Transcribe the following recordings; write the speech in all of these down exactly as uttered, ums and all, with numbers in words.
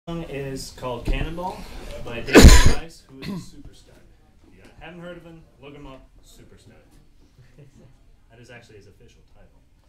Song is called Cannonball by David Rice, who is a super stud. If you haven't heard of him, look him up, super stud. That is actually his official title.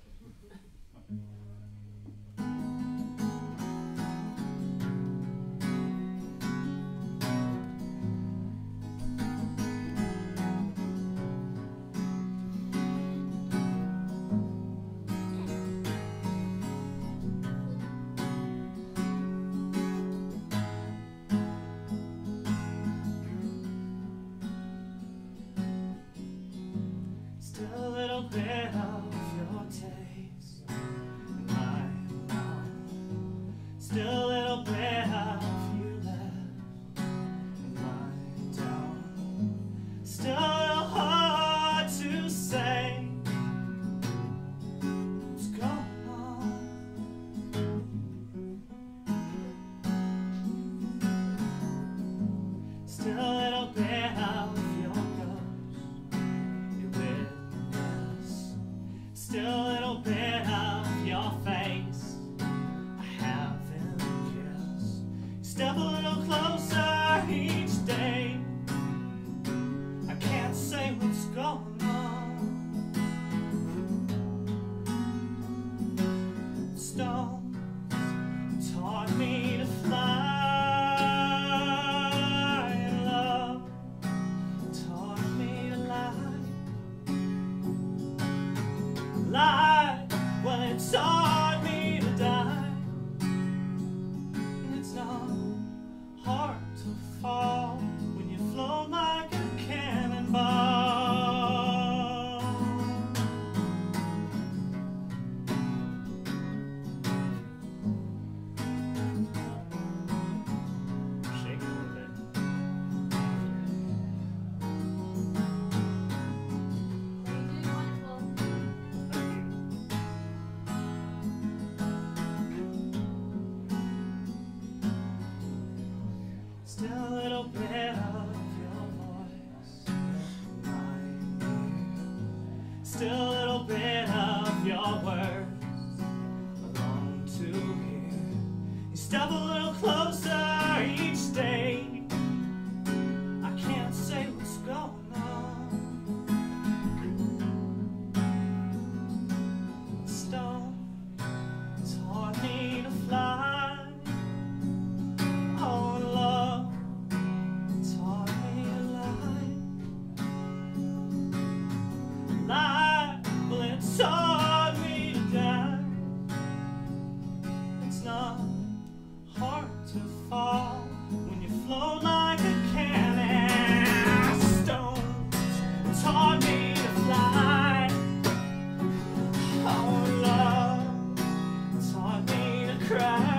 A little bit of your taste in my mouth. Still a little bit of you left in my doubt. Still a little hard to say what's going on. Still a little bit of your ghost, your witness. Still a little bit of your face I haven't kissed. Step a little closer each day. I can't say what's going on. Stones taught me to fly. And love taught me to lie. Lie, well, it taught me to die. And it's not hard to fall when you float like a cannonball. Shake it a little bit. Still a little bit of your voice in my ear. Still a little bit of your words I long to hear. You step a little closer each day. I can't say what's going on. Stone taught me to fly. Oh, love taught me to lie. Lie, well, it taught me to die. It's not hard to fall when you float like a cannon. Stones taught me to fly. Oh, love taught me to cry.